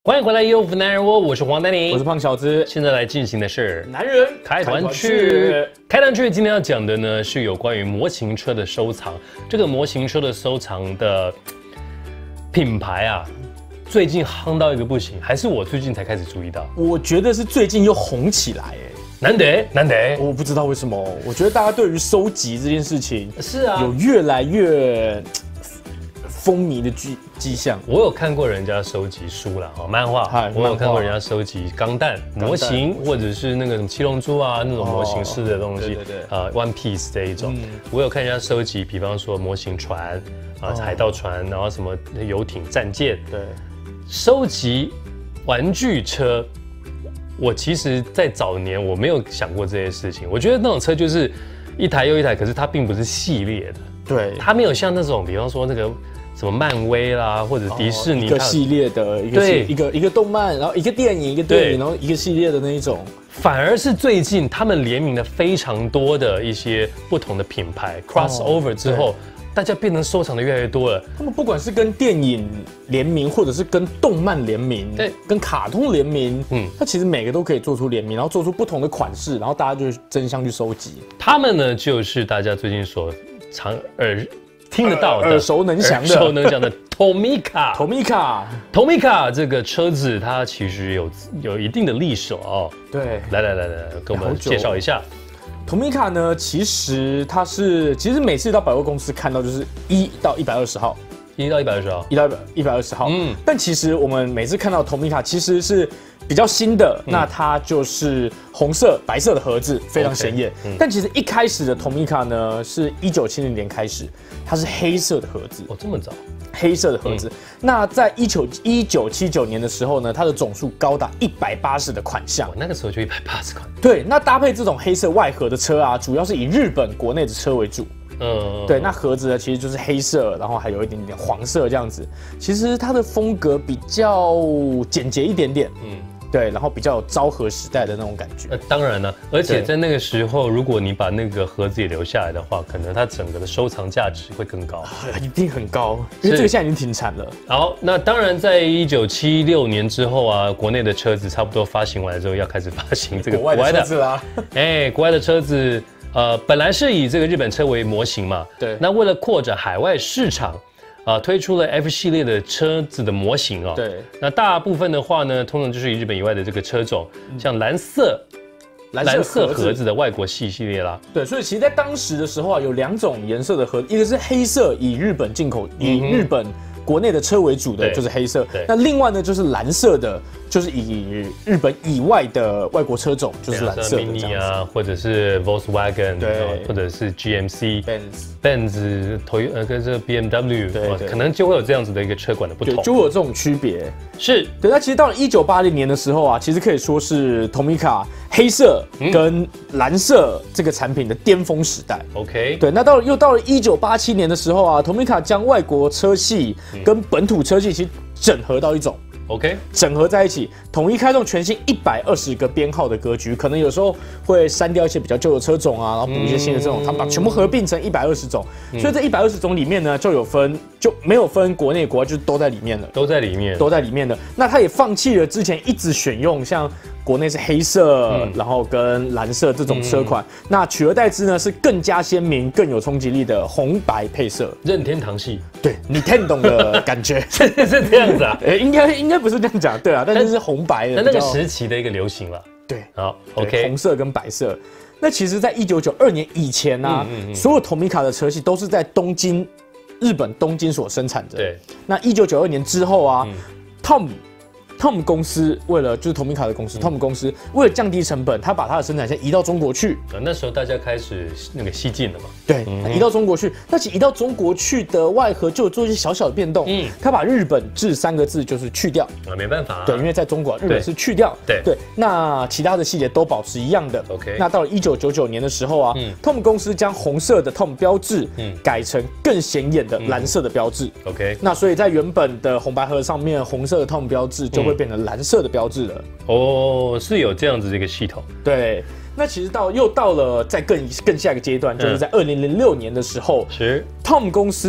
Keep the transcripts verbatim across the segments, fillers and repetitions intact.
欢迎回来，优福男人窝，我是黄丹妮， 我是胖小子。 现在来进行的是男人开团去。开团去，今天要讲的呢是有关于模型车的收藏。这个模型车的收藏的品牌啊，最近夯到一个不行，还是我最近才开始注意到。 我觉得是最近又红起来，哎， 难得难得。 我不知道为什么，我觉得大家对于收集这件事情是啊， 有越来越风靡的迹迹象。 我有看过人家收集书啦，哈，漫画，我有看过人家收集钢弹模型，或者是那个什么七龙珠啊那种模型式的东西， 对对对， 啊 ，One Piece 这一种，我有看人家收集，比方说模型船啊，海盗船，然后什么游艇、战舰， 对， 收集玩具车。我其实，在早年我没有想过这些事情，我觉得那种车就是一台又一台，可是它并不是系列的， 对， 它没有像那种，比方说那个。什么漫威啦，或者迪士尼、 哦、一个系列的一个对一个一个动漫，然后一个电影一个电影，然后一个系列的那一种， 反而是最近他们联名了非常多的一些不同的品牌 crossover 之后，大家变成收藏的越来越多了。 他们不管是跟电影联名，或者是跟动漫联名， 对， 跟卡通联名， 嗯， 它其实每个都可以做出联名，然后做出不同的款式，然后大家就争相去收集。 他们呢，就是大家最近所常耳。听得到的、 耳熟能详的、 耳熟能详的 Tomica。Tomica，Tomica 这个车子它其实有有一定的历史哦。 对， 来来来来，跟我们介绍一下。 Tomica 呢，其实它是，其实每次到百货公司看到就是一到一百二十号， 一到一百二十号， 一到一百二十号。嗯，但其实我们每次看到 Tomica 其实是比较新的，嗯、那它就是红色、白色的盒子，非常显眼。Okay, 嗯、但其实一开始的 Tomica 呢，是一九七零年开始，它是黑色的盒子。 哦，这么早？ 黑色的盒子。嗯、那在一九一九七九年的时候呢，它的总数高达一百八十的款项。 那个时候就一百八十款。 对，那搭配这种黑色外盒的车啊，主要是以日本国内的车为主。嗯，对，那盒子呢其实就是黑色，然后还有一点点黄色这样子。其实它的风格比较简洁一点点，嗯，对，然后比较有昭和时代的那种感觉。 呃，当然了，而且在那个时候，如果你把那个盒子也留下来的话，可能它整个的收藏价值会更高， 一定很高，因为这个现在已经停产了。 好，那当然，在一九七六年之后啊，国内的车子差不多发行完了之后，要开始发行这个国外的车子啦。 哎，国外的车子。呃，本来是以这个日本车为模型嘛， 对。 那为了扩展海外市场，啊、呃，推出了 F 系列的车子的模型哦。 对。 那大部分的话呢，通常就是以日本以外的这个车种，嗯、像蓝色、蓝色, 蓝色盒子的外国系系列啦。 对，所以其实，在当时的时候啊，有两种颜色的盒子，一个是黑色，以日本进口，以日本国内的车为主的，就是黑色。 对。 那另外呢，就是蓝色的。就是以日本以外的外国车种，就是蓝色的这样子啊，或者是 Volkswagen， 对， 或者是 G M C、Benz、Benz、Toyota 呃，跟这个 B M W， 对，可能就会有这样子的一个车款的不同， 就会有这种区别。 是， 对。那其实到了一九八零年的时候啊，其实可以说是 Tomica 黑色跟蓝色这个产品的巅峰时代。 OK， 对。那到了又到了一九八七年的时候啊 ，Tomica 将外国车系跟本土车系其实整合到一种。 OK， 整合在一起，统一开动全新一百二十个编号的格局，可能有时候会删掉一些比较旧的车种啊，然后补一些新的车种，他们把全部合并成一百二十种。嗯、所以这一百二十种里面呢，就有分就没有分国内国外，就是都在里面了， 都在里面， 都在里面的。那他也放弃了之前一直选用像国内是黑色，嗯、然后跟蓝色这种车款，嗯、那取而代之呢是更加鲜明、更有冲击力的红白配色， 任天堂系。 对，你听懂的感觉是是这样子啊？ 哎，应该应该不是这样讲，对啊，但是是红白的， 那那个时期的一个流行了。 对， 好 ，OK， 红色跟白色。那其实，在一九九二年以前呢、啊，嗯嗯嗯所有 Tomica 的车系都是在东京，日本东京所生产的。 对， 那一九九二年之后啊、嗯、，Tom。Tom 公司为了就是 Tomica 的公司、嗯、，Tom 公司为了降低成本，他把它的生产线移到中国去。 呃，那时候大家开始那个西进了嘛。 对，嗯、移到中国去。那其实移到中国去的外盒就有做一些小小的变动。嗯，他把日本制三个字就是去掉。 啊，没办法、啊。 对，因为在中国日本是去掉。 对对。那其他的细节都保持一样的。 OK。 那到了一九九九年的时候啊、嗯、，Tom 公司将红色的 Tom 标志，嗯，改成更显眼的蓝色的标志。 嗯、OK。 那所以在原本的红白盒上面，红色的 Tom 标志就会变成蓝色的标志了。 哦，是有这样子的一个系统。 对。那其实到又到了在更更下一个阶段，就是在二零零六年的时候， 是 Tom 公司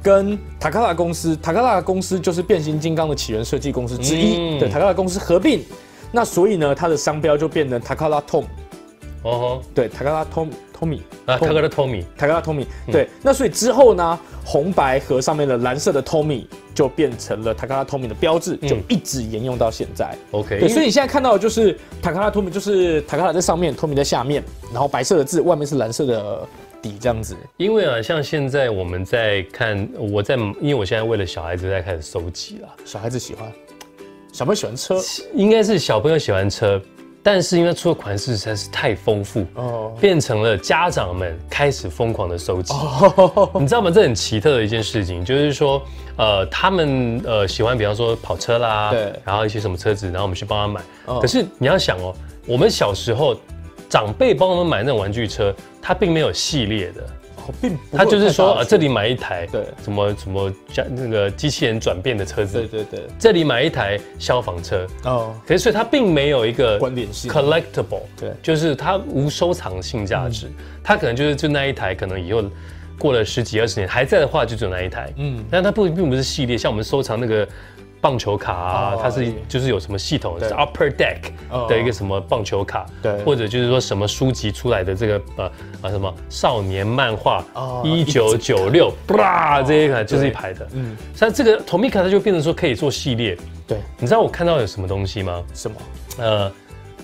跟塔卡拉公司，塔卡拉公司就是变形金刚的起源设计公司之一，嗯、对，塔卡拉公司合并，那所以呢，它的商标就变成塔卡拉 Tom。哦，对，塔卡拉 Tom Tommy 啊，塔卡拉 Tommy， 塔卡拉 Tommy， 对，那所以之后呢，红白盒上面的蓝色的 Tommy 就变成了塔卡拉 Tommy 的标志，就一直沿用到现在。 OK， 对，所以你现在看到的就是塔卡拉 Tommy， 就是塔卡拉在上面 ，Tommy 在下面，然后白色的字，外面是蓝色的底这样子。 因为啊，像现在我们在看，我在，因为我现在为了小孩子在开始收集了。 小孩子喜欢，小朋友喜欢车， 应该是小朋友喜欢车。但是因为出的款式实在是太丰富，哦，变成了家长们开始疯狂的收集。哦，你知道吗？这很奇特的一件事情，就是说，呃，他们呃喜欢，比方说跑车啦，对，然后一些什么车子，然后我们去帮他买。哦，可是你要想哦，我们小时候长辈帮我们买那种玩具车，它并没有系列的。 并他就是说啊，这里买一台，对，什么什么像那个机器人转变的车子， 对对对， 这里买一台消防车，哦，可是所以它并没有一个关联性 collectible， 对，就是它无收藏性价值，嗯、它可能就是就那一台，可能以后过了十几二十年还在的话，就只有那一台，嗯，但它不并不是系列，像我们收藏那个。棒球卡啊，它是就是有什么系统，是 Upper Deck 的一个什么棒球卡，对，或者就是说什么书籍出来的这个呃啊什么少年漫画一九九六，啪这一卡就是一排的，嗯，像这个 Tomica 它就变成说可以做系列，对，你知道我看到有什么东西吗？ 什么？ 呃，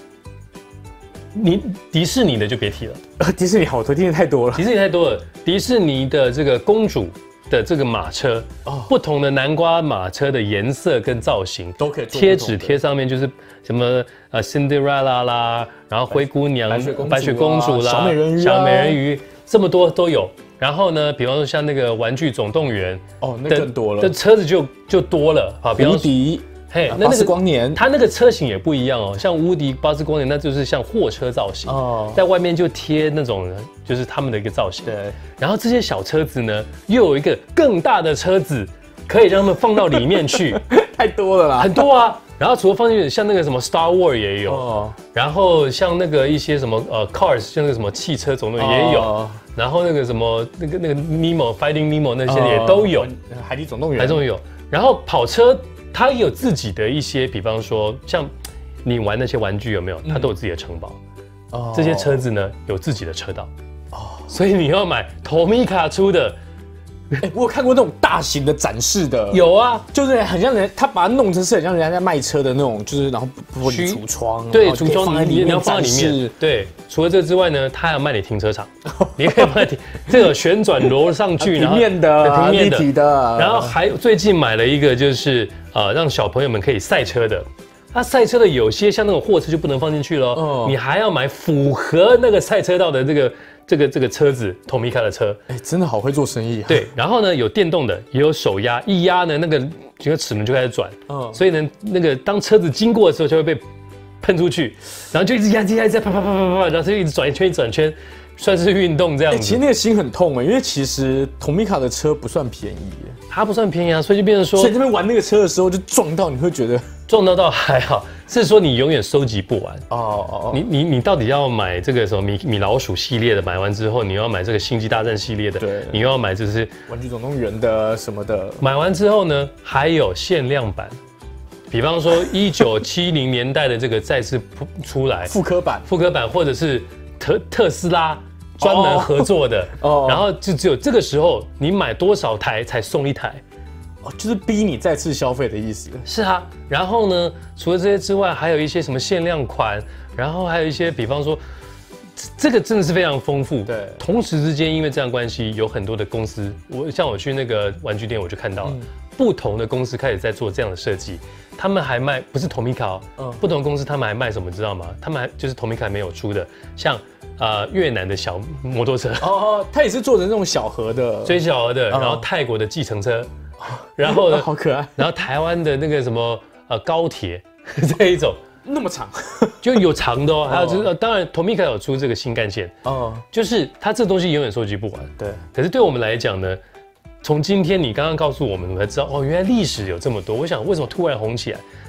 你迪士尼的就别提了， 迪士尼好多，迪士尼太多了， 迪士尼太多了，迪士尼的这个公主。的这个马车，哦、不同的南瓜马车的颜色跟造型都可以贴纸贴上面，就是什么呃 Cinderella 啦，然后灰姑娘、白雪公主、白雪公主啦、 小美人鱼、 小美人鱼这么多都有。然后呢，比方说像那个玩具总动员， 哦，那更多了， 的车子就就多了啊， 比方说。 嘿， 那那个光年， 它那个车型也不一样哦。像无敌巴斯光年，那就是像货车造型，哦，在外面就贴那种，就是他们的一个造型。对。然后这些小车子呢，又有一个更大的车子，可以让他们放到里面去。 太多了啦， 很多啊。然后除了放进去，像那个什么 Star Wars 也有，哦。然后像那个一些什么呃 Cars， 像那个什么汽车总动员也有。哦。然后那个什么那个那个 Nemo Finding Nemo 那些也都有。 海底总动员。 海底总动员有。然后跑车。它也有自己的一些，比方说像你玩那些玩具有没有？它都有自己的城堡。哦，这些车子呢有自己的车道。哦，所以你要买 Tomica 出的。 哎，我有看过那种大型的展示的。 有啊， 就是很像人，他把它弄成是很像人家在卖车的那种，就是然后玻璃橱窗， 对，橱窗你你要放在里面。对，除了这之外呢，他还要卖你停车场，你可以卖停这个旋转螺上去， 平面的、平面的，立体的。 然后还最近买了一个，就是呃让小朋友们可以赛车的。它赛车的有些像那种货车就不能放进去了，哦，你还要买符合那个赛车道的这个。这个这个车子 ，Tomica 的车， 哎，真的好会做生意啊！ 对，然后呢，有电动的，也有手压，一压呢，那个整个齿轮就开始转，嗯，所以呢，那个当车子经过的时候就会被喷出去，然后就一直压压压，啪啪啪啪啪啪，然后就一直转一圈，一转圈，算是运动这样子。 其实那个心很痛哎，因为其实 Tomica 的车不算便宜， 它不算便宜啊，所以就变成说， 所以这边玩那个车的时候就撞到，你会觉得撞到倒还好。是说你永远收集不完哦哦，你你你到底要买这个什么米米老鼠系列的，买完之后你要买这个星际大战系列的，对，你又要买就是玩具总动员的什么的， 买完之后呢，还有限量版，比方说一九七零年代的这个再次出来复刻版， 复刻版或者是特特斯拉专门合作的，哦，然后就只有这个时候你买多少台才送一台。 就是逼你再次消费的意思。 是啊，然后呢，除了这些之外，还有一些什么限量款，然后还有一些，比方说，这个真的是非常丰富。对，同时之间，因为这样关系，有很多的公司，我像我去那个玩具店，我就看到了、嗯、不同的公司开始在做这样的设计。他们还卖不是 Tomica 哦，嗯，不同的公司他们还卖什么，知道吗？他们还就是 Tomica 没有出的，像。呃，越南的小摩托车哦哦，它也是做成那种小盒的， 最小盒的，然后泰国的计程车，然后呢， 好可爱， 然后台湾的那个什么呃高铁这一种， 那么长， 就有长的哦，还有就是、呃、当然 Tomica 有出这个新干线哦，就是它这东西永远收集不完，对，可是对我们来讲呢，从今天你刚刚告诉我们，我才知道哦，原来历史有这么多。我想为什么突然红起来？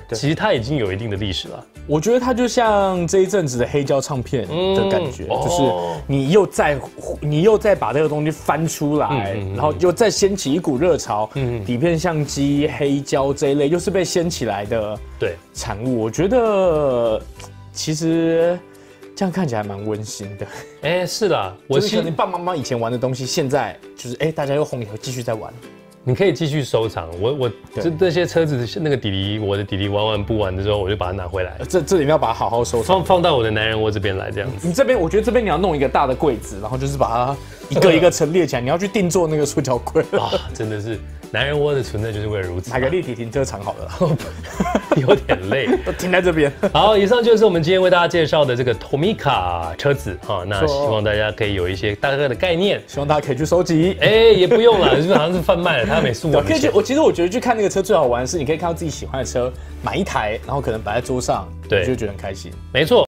其实它已经有一定的历史了。 我觉得它就像这一阵子的黑胶唱片的感觉，嗯、就是你又再你又再把这个东西翻出来，嗯、然后又再掀起一股热潮。嗯，底片相机、黑胶这一类又是被掀起来的对产物。我觉得其实这样看起来蛮温馨的。 哎、欸，是啦， 我其实你爸爸妈妈以前玩的东西，现在就是哎、欸，大家又红以后继续在玩。 你可以继续收藏，我我这这些车子，那个弟弟，我的弟弟玩完不玩的时候，我就把它拿回来。 这这里面要把它好好收藏， 放放到我的男人窝这边来，这样子。 你这边，我觉得这边你要弄一个大的柜子，然后就是把它一个一个陈列起来。你要去定做那个塑胶柜啊，真的是男人窝的存在就是为了如此。 买个立体停车场好了， 有点累， 都停在这边。 好，以上就是我们今天为大家介绍的这个 Tomica 车子哈，那希望大家可以有一些大概的概念， 希望大家可以去收集。 哎、欸，也不用了，就是好像是贩卖了，他没送我们钱。 我其实我觉得去看那个车最好玩的是，你可以看到自己喜欢的车，买一台，然后可能摆在桌上，对，就会觉得很开心。 没错。